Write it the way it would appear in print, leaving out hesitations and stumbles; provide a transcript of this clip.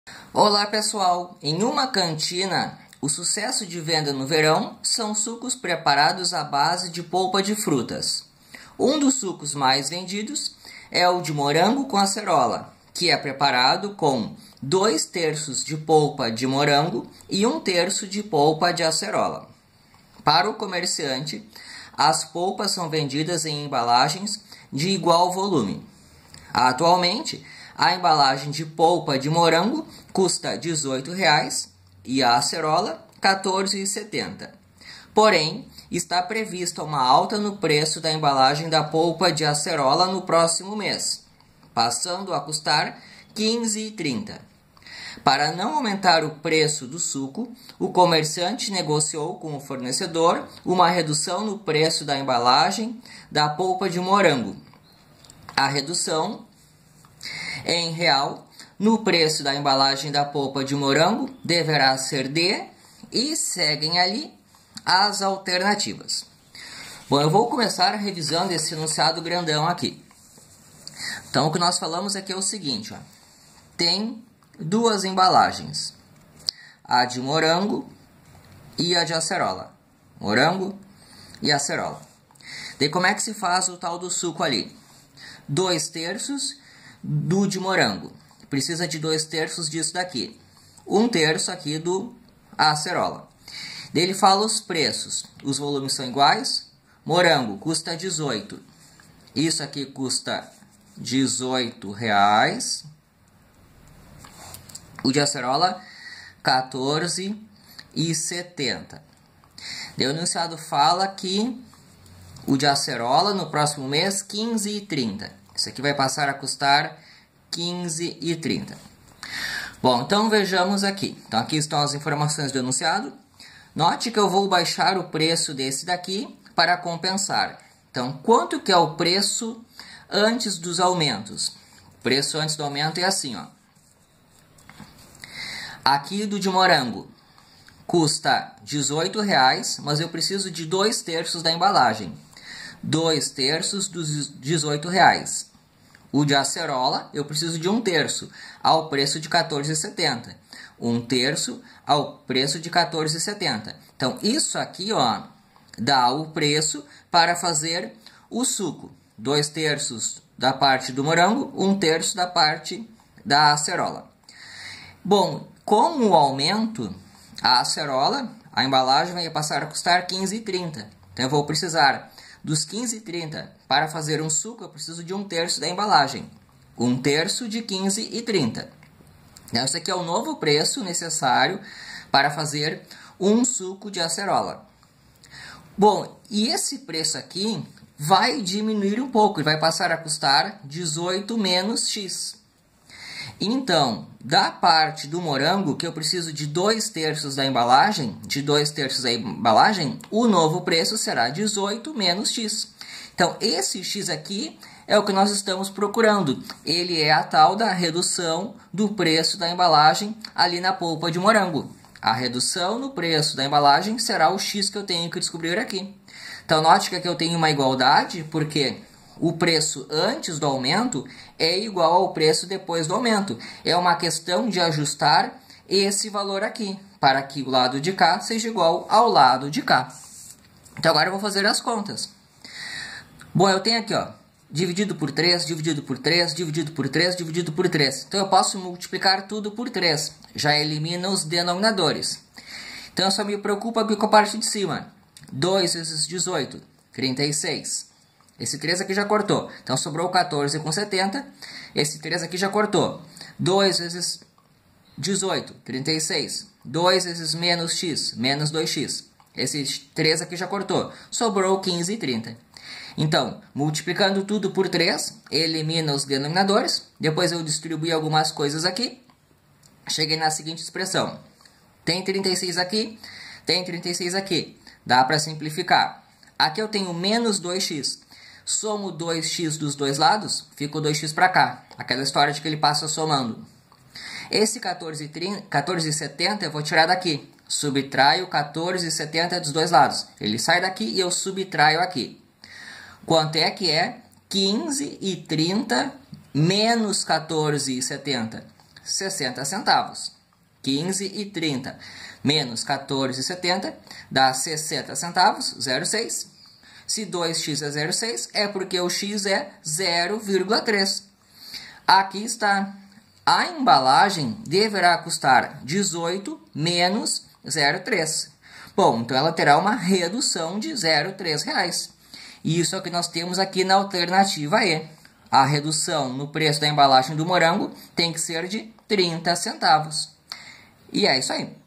Olá pessoal, em uma cantina, o sucesso de venda no verão são sucos preparados à base de polpa de frutas. Um dos sucos mais vendidos é o de morango com acerola, que é preparado com 2/3 de polpa de morango e 1/3 de polpa de acerola. Para o comerciante, as polpas são vendidas em embalagens de igual volume. Atualmente, a embalagem de polpa de morango custa R$ 18,00 e a acerola R$ 14,70. Porém, está prevista uma alta no preço da embalagem da polpa de acerola no próximo mês, passando a custar R$ 15,30. Para não aumentar o preço do suco, o comerciante negociou com o fornecedor uma redução no preço da embalagem da polpa de morango. A redução em real no preço da embalagem da polpa de morango deverá ser de, e seguem ali as alternativas. Bom, eu vou começar revisando esse enunciado grandão aqui. Então, o que nós falamos aqui é o seguinte, ó. Tem duas embalagens, a de morango e a de acerola. Morango e acerola. Daí como é que se faz o tal do suco ali? 2/3 do de morango. Precisa de 2/3 disso daqui. 1/3 aqui do acerola. Daí ele fala os preços. Os volumes são iguais. Morango custa 18. Isso aqui custa R$18,00. O de acerola, R$14,70. Daí o enunciado fala que o de acerola no próximo mês, R$15,30. Isso aqui vai passar a custar R$15,30. Bom, então vejamos aqui. Então aqui estão as informações do enunciado. Note que eu vou baixar o preço desse daqui para compensar. Então, quanto que é o preço antes dos aumentos? O preço antes do aumento é assim, ó. Aqui do de morango custa R$18,00, mas eu preciso de 2/3 da embalagem. 2/3 dos R$18,00. O de acerola eu preciso de 1/3 ao preço de R$14,70. 1/3 ao preço de R$14,70. Então isso aqui, ó, dá o preço para fazer o suco. 2/3 da parte do morango, 1/3 da parte da acerola. Bom, com o aumento, a acerola, a embalagem vai passar a custar R$15,30. Então eu vou precisar dos R$15,30 para fazer um suco, eu preciso de 1/3 da embalagem. 1/3 de R$15,30. Então, esse aqui é o novo preço necessário para fazer um suco de acerola. Bom, e esse preço aqui vai diminuir um pouco, ele vai passar a custar 18 menos X. Então, da parte do morango, que eu preciso de 2/3 da embalagem, o novo preço será 18 menos X. Então, esse X aqui é o que nós estamos procurando. Ele é a tal da redução do preço da embalagem ali na polpa de morango. A redução no preço da embalagem será o X que eu tenho que descobrir aqui. Então, note que aqui eu tenho uma igualdade, porque o preço antes do aumento é igual ao preço depois do aumento. É uma questão de ajustar esse valor aqui, para que o lado de cá seja igual ao lado de cá. Então agora eu vou fazer as contas. Bom, eu tenho aqui, ó, dividido por 3, dividido por 3, dividido por 3, dividido por 3. Então eu posso multiplicar tudo por 3. Já elimina os denominadores. Então eu só me preocupo aqui com a parte de cima. 2 vezes 18, 36. Esse 3 aqui já cortou. Então sobrou 14,70. Esse 3 aqui já cortou. 2 vezes 18, 36. 2 vezes menos x, menos 2x. Esse 3 aqui já cortou. Sobrou 15,30. Então, multiplicando tudo por 3, elimina os denominadores. Depois eu distribuí algumas coisas aqui. Cheguei na seguinte expressão. Tem 36 aqui, tem 36 aqui. Dá para simplificar. Aqui eu tenho menos 2x. Somo 2x dos dois lados, fica o 2x para cá. Aquela história de que ele passa somando. Esse 14,70 eu vou tirar daqui. Subtraio 14,70 dos dois lados. Ele sai daqui e eu subtraio aqui. Quanto é que é? 15,30 menos 14,70. 60 centavos. 15,30 menos 14,70 dá 60 centavos, 0,6. Se 2x é 0,6, é porque o x é 0,3. Aqui está. A embalagem deverá custar 18 menos 0,3. Bom, então ela terá uma redução de 0,3 reais. E isso é o que nós temos aqui na alternativa E. A redução no preço da embalagem do morango tem que ser de 30 centavos. E é isso aí.